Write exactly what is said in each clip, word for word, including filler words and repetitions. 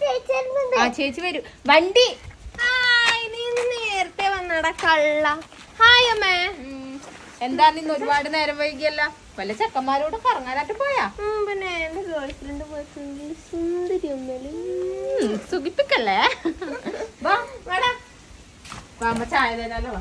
ആ ചേച്ചി വരും. വണ്ടി നേരത്തെ വന്നടാ കള്ള. ഹായ് അമ്മേ. എന്താ ഇന്ന് ഒരുപാട് നേരം വൈകിയല്ല? വല്ല ചെക്കന്മാരോട് കറങ്ങാനായിട്ട് പോയാ? പിന്നെ എന്റെ ഗേൾ ഫ്രണ്ട് പോയി സുന്ദരി ഒന്നല്ലേ സുഖിപ്പിക്കല്ലേ. വാ വേടാ അമ്മ ചായ തരാലോ.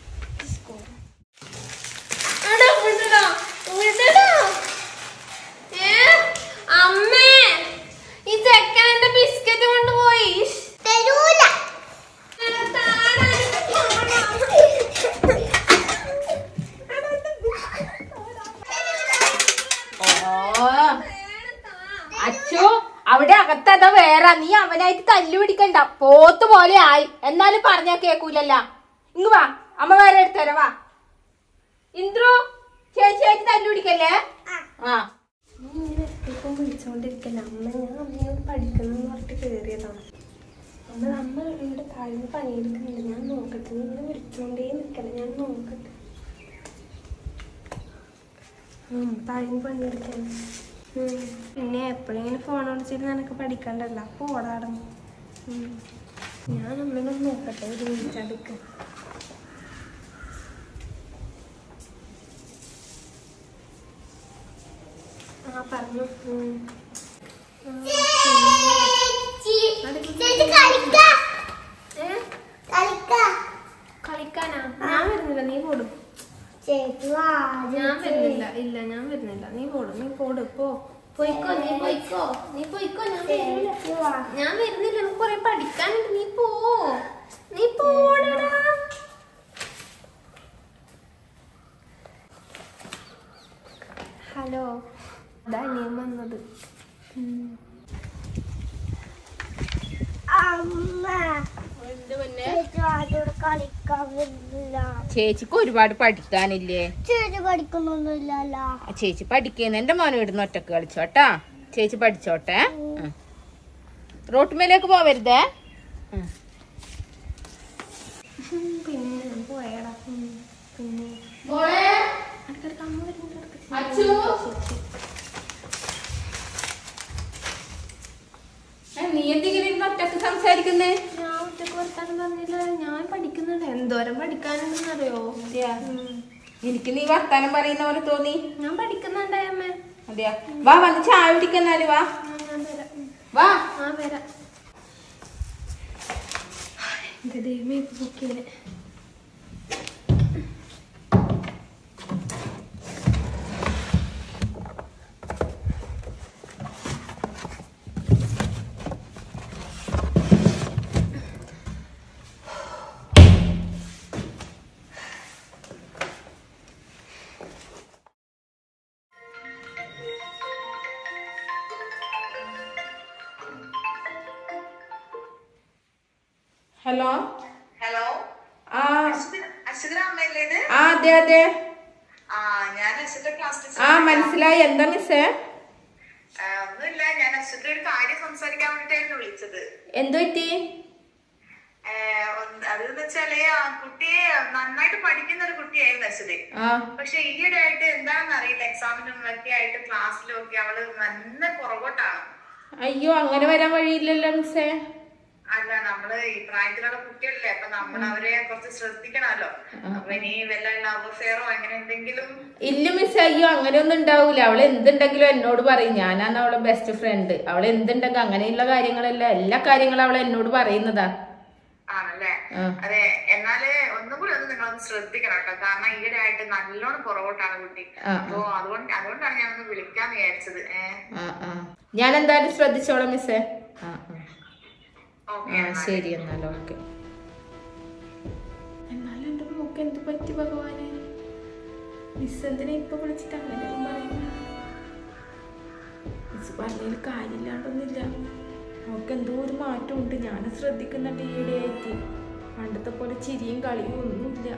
അമ്മേ ഈ ചെക്കൻ എന്റെ ബിസ്ക്കറ്റ് കൊണ്ടുപോയി. തരൂല. അച്ചു അവിടെ അകത്തതാ വേറെ. നീ അവനായിട്ട് തല്ലു പിടിക്കണ്ട. പോത്ത് പോലെ ആയി. എന്നാലും പറഞ്ഞാ കേക്കൂലല്ല. ഇങ്ങ് വാ അമ്മ വേറെ എടുത്തരാ. വാ ഇന്ദ്രു ചേച്ചിയായിട്ട് തല്ലു പിടിക്കല്ലേ. ആ ഇപ്പം വിളിച്ചോണ്ടിരിക്കല്ല അമ്മ. ഞാൻ അമ്മയോട് പഠിക്കണം പറഞ്ഞിട്ട് കേറിയതാണ്. അമ്മ അമ്മ ഇവിടെ താഴ്ന്ന് പണിയെടുക്കുന്നില്ല. ഞാൻ നോക്കട്ടെ. നീ ഇങ്ങനെ വിളിച്ചോണ്ടേ നിൽക്കല. ഞാൻ നോക്കട്ടെ. താഴ്ന്ന് പണിയെടുക്കാൻ പിന്നെ എപ്പോഴെങ്കിലും ഫോൺ വിളിച്ചിട്ട് നിനക്ക് പഠിക്കണ്ടല്ല. അപ്പോൾ ഓടാടുന്നു. ഞാൻ അമ്മേനൊന്ന് നോക്കട്ടെ. ഒരു മിനിറ്റ് അടുക്ക. ആ പറഞ്ഞു. കളിക്കാനാ? ഞാൻ വരുന്നില്ല. നീ പോടും. ഞാൻ വരുന്നില്ല. ഇല്ല ഞാൻ വരുന്നില്ല. നീ പോടും. നീ പോട്. പോ പോയിക്കോ. നീ പോയിക്കോ. നീ പോയിക്കോ. ഞാൻ വരുന്നില്ല. ഞാൻ വരുന്നില്ല. എനിക്ക് കൊറേ പഠിക്കാനുണ്ട്. നീ പോ. നീ പോടടാ. ഹലോ അതാ അനിയൻ വന്നത്. ചേച്ചിക്ക് ഒരുപാട് പഠിക്കാനില്ലേ? ചേച്ചി പഠിക്കുന്നൊന്നുമില്ലല്ലോ. ചേച്ചി പഠിക്കുന്ന എന്റെ മോനെ ഇടുന്ന ഒറ്റക്ക് കളിച്ചോട്ടാ. ചേച്ചി പഠിച്ചോട്ടെ. റോട്ടുമേലേക്ക് പോവരുതേ. പിന്നെ പോയടാ. പിന്നെ അമ്മ നീ എന്തെങ്കിലും ഒറ്റക്ക് സംസാരിക്കുന്നേ? ഞാൻ ഒറ്റക്ക് വർത്താനം പറഞ്ഞില്ല. ഞാൻ പഠിക്കുന്നുണ്ട്. എന്തോരം പഠിക്കാനുണ്ടെന്ന് അറിയോ? എനിക്ക് നീ വർത്താനം പറയുന്ന പോലെ തോന്നി. ഞാൻ പഠിക്കുന്നുണ്ടായ അമ്മ. അതെയാ. വാ വന്ന് ചായ കുടിക്കുന്നാല്. വാ വാ. ആ വരാം. എന്റെ ദൈവമേ ബുക്കില്. ഹലോ. ഹലോ. ആ അശ്വതിയുടെ അമ്മയല്ലേ ഇത്? ആ അതെ അതെ. ആ ഞാൻ അശ്വതിയുടെ ക്ലാസ് ടീച്ചർ. ആ മനസ്സിലായി. എന്താ മിസ്സേ? ഒന്നുമില്ല. ഞാൻ അശ്വതിയുടെ ഒരു കാര്യം സംസാരിക്കാൻ വേണ്ടിട്ടായിരുന്നു വിളിച്ചത്. എന്ത് പറ്റി? അതെന്ന് വെച്ചാല് ആ കുട്ടിയെ നന്നായിട്ട് പഠിക്കുന്ന ഒരു കുട്ടിയായിരുന്നു അശ്വതി. പക്ഷെ ഈയിടെ ആയിട്ട് എന്താണെന്ന് അറിയില്ല. എക്സാമിനും ഒക്കെ ആയിട്ട് ക്ലാസ്സിലും ഒക്കെ അവള് നല്ല പുറകോട്ടാണ്. അയ്യോ അങ്ങനെ വരാൻ വഴിയില്ലല്ലോ മിസ്സേ. അല്ല നമ്മള് ഈ പ്രായത്തിലുള്ള കുട്ടികളല്ലേ. അപ്പൊ നമ്മൾ അവരെ കുറച്ച് ശ്രദ്ധിക്കണമല്ലോ. അപ്പൊ ഇനി വല്ല ലവ് അഫെയറോ അങ്ങനെ എന്തെങ്കിലും? ഇല്ല മിസ്. അയ്യോ അങ്ങനെ ഒന്നും ഉണ്ടാവൂല. അവള് എന്തുണ്ടെങ്കിലും എന്നോട് പറയും. ഞാനാണ് അവളെ ബെസ്റ്റ് ഫ്രണ്ട്. അവള് എന്തുണ്ടെങ്കിൽ അങ്ങനെയുള്ള കാര്യങ്ങളല്ല എല്ലാ കാര്യങ്ങളും അവളെ എന്നോട് പറയുന്നതാ. ആണല്ലേ? അതെ. എന്നാല് ഒന്നും കൂടി ഒന്ന് നിങ്ങളൊന്ന് ശ്രദ്ധിക്കണം കേട്ടോ. കാരണം ഈയിടെ ആയിട്ട് നല്ലോണം പുറകോട്ടാണ് കുട്ടി. അപ്പൊ അതുകൊണ്ട് അതുകൊണ്ടാണ് ഞാൻ ഒന്ന് വിളിക്കാന്ന് വിചാരിച്ചത്. ഞാൻ എന്തായാലും ശ്രദ്ധിച്ചോളാം മിസ്സേ. ശരി എന്നാലും ഓക്കെ. എന്നാലും എന്റെ മോക്ക് എന്ത് പറ്റി ഭഗവാനെ? മിസ് എന്തിനാ ഇപ്പൊ വിളിച്ചിട്ട് അങ്ങനെ പറയുന്ന? മിസ് പറഞ്ഞതിൽ കാര്യമില്ലാണ്ടൊന്നുമില്ല. മോക്ക് എന്തോ ഒരു മാറ്റമുണ്ട്. ഞാൻ ശ്രദ്ധിക്കുന്നുണ്ട് ഈയിടെയായിട്ട്. പണ്ടത്തെ പോലെ ചിരിയും കളിയും ഒന്നുമില്ല.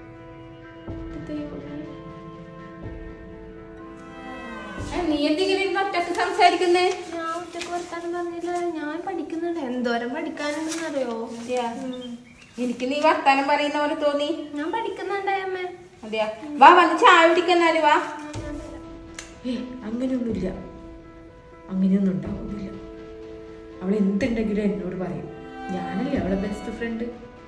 നീ എന്തെങ്കിലും ഒറ്റക്ക് സംസാരിക്കുന്നേ? ഞാൻ ഒറ്റക്ക് വർത്താനം പറഞ്ഞില്ല. ഞാൻ പഠിക്കുന്നുണ്ട്. എന്തോരം പഠിക്കാനുണ്ടെന്ന് അറിയോ? എനിക്ക് നീ വർത്താനം പറയുന്ന പോലെ തോന്നി. ഞാൻ പഠിക്കുന്നുണ്ടായ അമ്മ. അതെയാ. വാ വന്ന് ചായ കുടിക്കുന്നാല്. വാ. ഏ അങ്ങനെയൊന്നുമില്ല. അങ്ങനെയൊന്നും ഉണ്ടാവുന്നില്ല. അവൾ എന്തുണ്ടെങ്കിലും എന്നോട് പറയും. ഞാനല്ലേ അവളെ ബെസ്റ്റ് ഫ്രണ്ട്.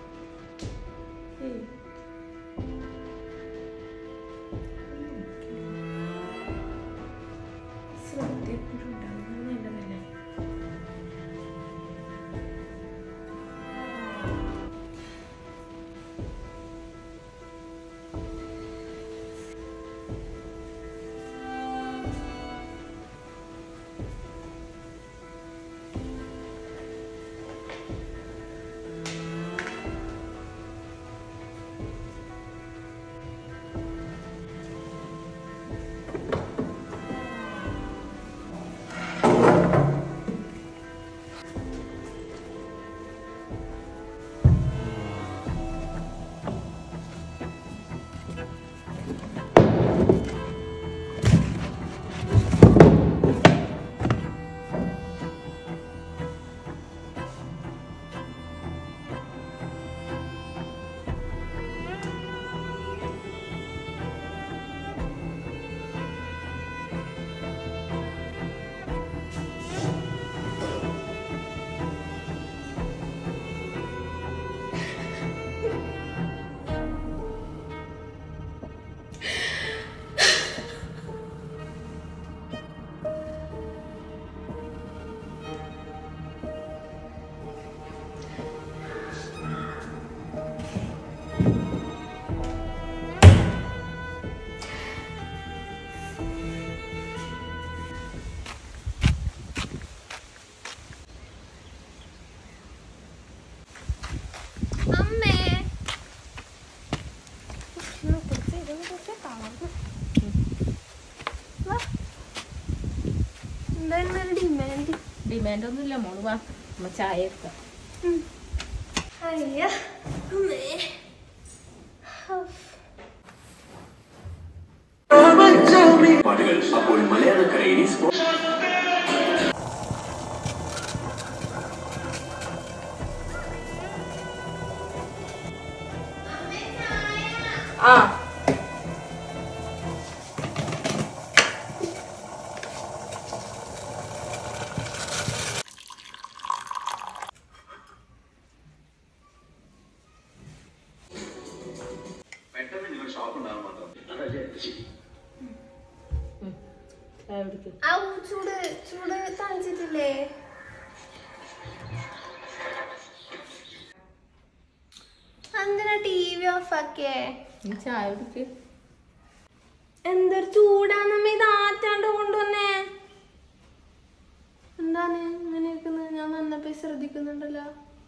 ഡിമാൻഡ് ഒന്നുമില്ല മോള്, വാ നമ്മ ചായ എടുക്കാം. അപ്പോൾ മലയാളക്കരയിൽ ആ ചൂട് ചൂട് തളിച്ചിട്ടില്ലേ? എന്തിനാ ടി വി ഓഫ് ആക്കിയേ? ചായ കുടിക്ക്. എന്തൊരു ചൂടാന്നമ്മ ഇത് ആറ്റാണ്ട് കൊണ്ടുവന്നേ. എന്താണ് ഇങ്ങനെ ഇരിക്കുന്നത്? ഞാൻ വന്നപ്പോ ശ്രദ്ധിക്കുന്നുണ്ടല്ലോ.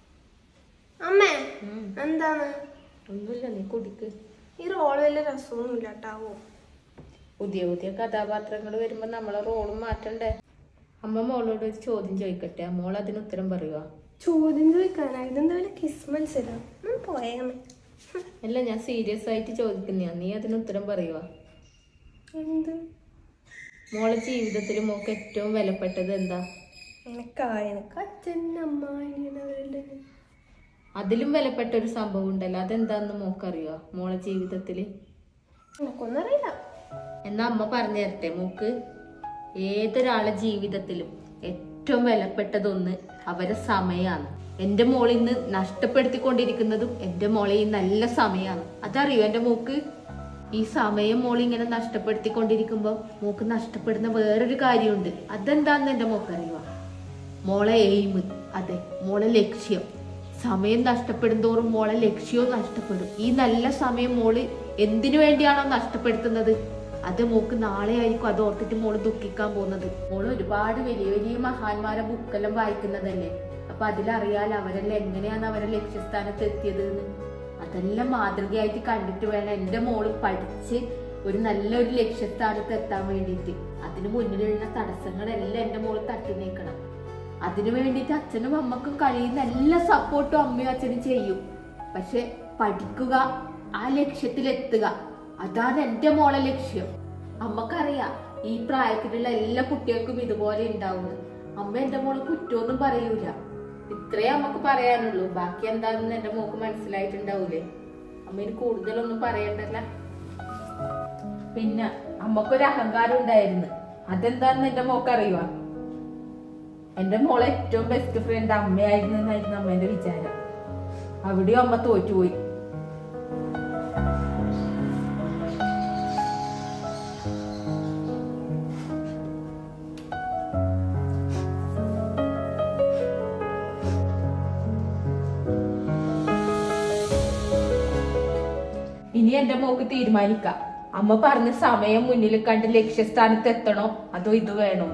അമ്മേ എന്താണ്? ഒന്നുമില്ല, നീ കുടിക്ക്. ഈ റോള് വലിയ രസമൊന്നുമില്ല കേട്ടാവോ. പുതിയ പുതിയ കഥാപാത്രങ്ങൾ വരുമ്പോ നമ്മളെ റോളും മാറ്റണ്ടേ. അമ്മ മോളോട് ഒരു ചോദ്യം ചോദിക്കട്ടെ, മോൾ അതിന് ഉത്തരം പറയുക. ചോദ്യം ചോദിക്കാനാ? ഇതെന്താ കിസ് മത്സരം? പോയേമ്മേ. അല്ല, ഞാൻ സീരിയസ് ആയിട്ട് ചോദിക്കുന്ന, നീ അതിന് ഉത്തരം പറയുക. എന്ത്? മോളെ ജീവിതത്തിൽ മോക്ക് ഏറ്റവും വിലപ്പെട്ടത് എന്താ? എനിക്കാ എനിക്ക് അച്ഛൻ അമ്മ അവരെല്ലാം. അതിലും വിലപ്പെട്ട ഒരു സംഭവം ഉണ്ടല്ലോ, അതെന്താന്ന് മോക്കറിയുക മോളെ ജീവിതത്തില്? എനിക്കൊന്നും അറിയില്ല. എന്നാ അമ്മ പറഞ്ഞു തരട്ടെ മോക്ക്. ഏതൊരാളെ ജീവിതത്തിലും ഏറ്റവും വിലപ്പെട്ടതൊന്ന് അവരെ സമയമാണ്. എന്റെ മോളിന്ന് നഷ്ടപ്പെടുത്തിക്കൊണ്ടിരിക്കുന്നതും എന്റെ മോളെ ഈ നല്ല സമയമാണ്. അതറിയോ എന്റെ മോക്ക്? ഈ സമയം മോളി ഇങ്ങനെ നഷ്ടപ്പെടുത്തിക്കൊണ്ടിരിക്കുമ്പോ മോക്ക് നഷ്ടപ്പെടുന്ന വേറൊരു കാര്യമുണ്ട്. അതെന്താന്ന് എന്റെ മോക്കറിയുക? മോളെ എയിം, അതെ മോളെ ലക്ഷ്യം. സമയം നഷ്ടപ്പെടും തോറും മോളെ ലക്ഷ്യവും നഷ്ടപ്പെടും. ഈ നല്ല സമയം മോള് എന്തിനു വേണ്ടിയാണോ നഷ്ടപ്പെടുത്തുന്നത്, അത് മോക്ക് നാളെ ആയിരിക്കും അത് ഓർത്തിട്ട് മോള് ദുഃഖിക്കാൻ പോകുന്നത്. മോള് ഒരുപാട് വലിയ വലിയ മഹാന്മാരെ ബുക്കെല്ലാം വായിക്കുന്നതല്ലേ, അപ്പൊ അതിലറിയാൽ അവരെല്ലാം എങ്ങനെയാണ് അവരെ ലക്ഷ്യസ്ഥാനത്ത് എത്തിയത് എന്ന്. അതെല്ലാം മാതൃകയായിട്ട് കണ്ടിട്ട് വേണം എന്റെ മോള് പഠിച്ച് ഒരു നല്ലൊരു ലക്ഷ്യസ്ഥാനത്ത് എത്താൻ വേണ്ടിയിട്ട്. അതിന് മുന്നിലുള്ള തടസ്സങ്ങളെല്ലാം എന്റെ മോള് തട്ടി നീക്കണം. അതിനു വേണ്ടിയിട്ട് അച്ഛനും അമ്മക്കും കഴിയുന്ന എല്ലാ സപ്പോർട്ടും അമ്മയും അച്ഛനും ചെയ്യും. പക്ഷെ പഠിക്കുക, ആ ലക്ഷ്യത്തിലെത്തുക, അതാണ് എന്റെ മോളെ ലക്ഷ്യം. അമ്മക്കറിയാം ഈ പ്രായത്തിലുള്ള എല്ലാ കുട്ടികൾക്കും ഇതുപോലെ ഉണ്ടാവുന്നത്. അമ്മ എന്റെ മോളെ കുറ്റമൊന്നും പറയൂല. ഇത്രേ അമ്മക്ക് പറയാനുള്ളൂ. ബാക്കി എന്താണെന്ന് എന്റെ മോക്ക് മനസ്സിലായിട്ടുണ്ടാവൂലേ. അമ്മേന് കൂടുതലൊന്നും പറയണ്ടല്ല. പിന്നെ അമ്മക്കൊരു അഹങ്കാരം ഉണ്ടായിരുന്നു. അതെന്താന്ന് എന്റെ മോക്ക് അറിയുക? എന്റെ മോളെ ഏറ്റവും ബെസ്റ്റ് ഫ്രണ്ട് അമ്മയായിരുന്നു എന്നായിരുന്നു അമ്മേന്റെ വിചാരം. അവിടെയും അമ്മ തോറ്റുപോയി. ഇനി എന്റെ മോക്ക് തീരുമാനിക്കാം, അമ്മ പറഞ്ഞ സമയം മുന്നിൽ കണ്ട് ലക്ഷ്യസ്ഥാനത്ത് എത്തണോ അതോ ഇത് വേണോ.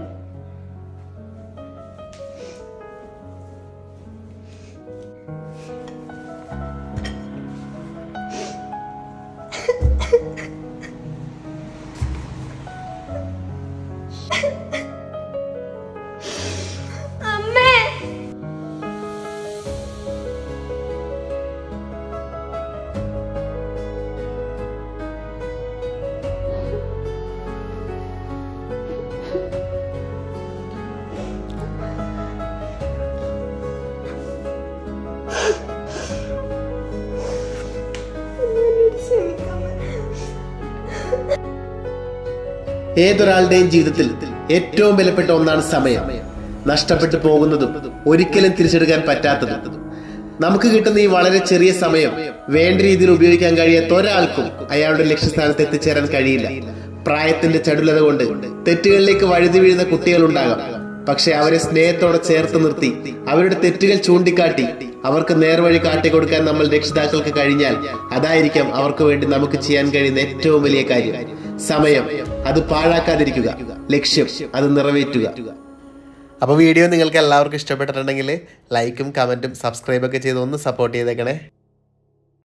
ഏതൊരാളുടെയും ജീവിതത്തിൽ ഏറ്റവും വിലപ്പെട്ട ഒന്നാണ് സമയം. നഷ്ടപ്പെട്ടു പോകുന്നതും ഒരിക്കലും തിരിച്ചെടുക്കാൻ പറ്റാത്തതും. നമുക്ക് കിട്ടുന്ന ഈ വളരെ ചെറിയ സമയം വേണ്ട രീതിയിൽ ഉപയോഗിക്കാൻ കഴിയാത്ത ഒരാൾക്കും അയാളുടെ ലക്ഷ്യസ്ഥാനത്ത് എത്തിച്ചേരാൻ കഴിയില്ല. പ്രായത്തിന്റെ ചടുലത കൊണ്ട് തെറ്റുകളിലേക്ക് വഴുതി വീഴുന്ന കുട്ടികളുണ്ടാകാം. പക്ഷെ അവരെ സ്നേഹത്തോടെ ചേർത്ത് നിർത്തി അവരുടെ തെറ്റുകൾ ചൂണ്ടിക്കാട്ടി അവർക്ക് നേർവഴി കാട്ടിക്കൊടുക്കാൻ നമ്മൾ രക്ഷിതാക്കൾക്ക് കഴിഞ്ഞാൽ അതായിരിക്കാം അവർക്ക് വേണ്ടി നമുക്ക് ചെയ്യാൻ കഴിയുന്ന ഏറ്റവും വലിയ കാര്യം. സമയം അത് പാഴാക്കാതിരിക്കുക, ലക്ഷ്യം അത് നിറവേറ്റുക. അപ്പോൾ വീഡിയോ നിങ്ങൾക്ക് എല്ലാവർക്കും ഇഷ്ടപ്പെട്ടിട്ടുണ്ടെങ്കിൽ ലൈക്കും കമന്റും സബ്സ്ക്രൈബൊക്കെ ചെയ്ത് ഒന്ന് സപ്പോർട്ട് ചെയ്തേക്കണേ.